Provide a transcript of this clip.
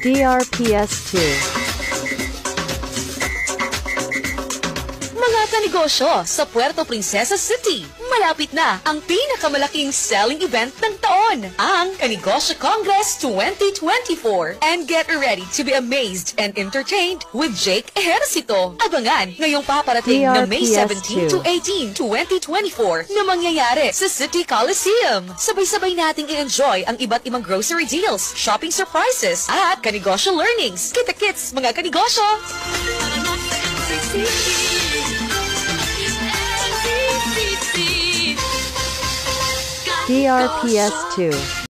DRPS 2. Mga kanegosyo sa Puerto Princesa City, malapit na ang pinakamalaking selling event ng taon, ang Kanegosyo Congress 2024. And get ready to be amazed and entertained with Jake Ejercito. Abangan ngayong paparating na May 17 to 18, 2024 na mangyayari sa City Coliseum. Sabay-sabay nating i-enjoy ang iba't ibang grocery deals, shopping surprises, at kanegosyo learnings. Kita-kits mga kanegosyo! DRPS 2.